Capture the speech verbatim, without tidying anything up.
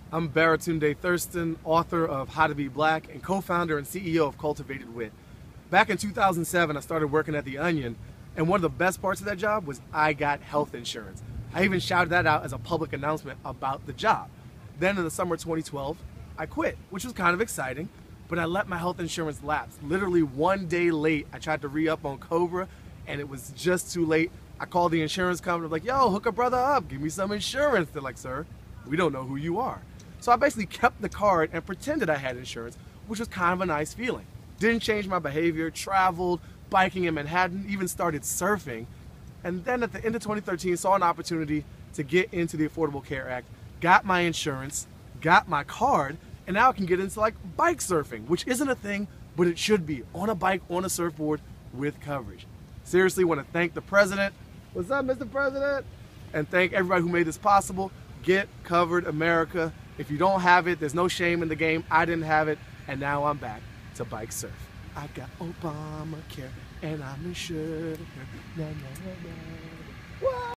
I'm Baratunde Thurston, author of How to Be Black and co-founder and C E O of Cultivated Wit. Back in two thousand seven, I started working at The Onion, and one of the best parts of that job was I got health insurance. I even shouted that out as a public announcement about the job. Then in the summer of twenty twelve, I quit, which was kind of exciting, but I let my health insurance lapse. Literally one day late, I tried to re-up on Cobra, and it was just too late. I called the insurance company, like, yo, hook a brother up, give me some insurance. They're like, sir, we don't know who you are. So I basically kept the card and pretended I had insurance, which was kind of a nice feeling. Didn't change my behavior, traveled, biking in Manhattan, even started surfing. And then at the end of twenty thirteen, saw an opportunity to get into the Affordable Care Act, got my insurance, got my card, and now I can get into like bike surfing, which isn't a thing, but it should be, on a bike, on a surfboard, with coverage. Seriously, want to thank the president. What's up, Mister President? And thank everybody who made this possible. Get Covered America. If you don't have it, there's no shame in the game. I didn't have it, and now I'm back to bike surf. I got Obamacare, and I'm insured. Na, na, na, na. What?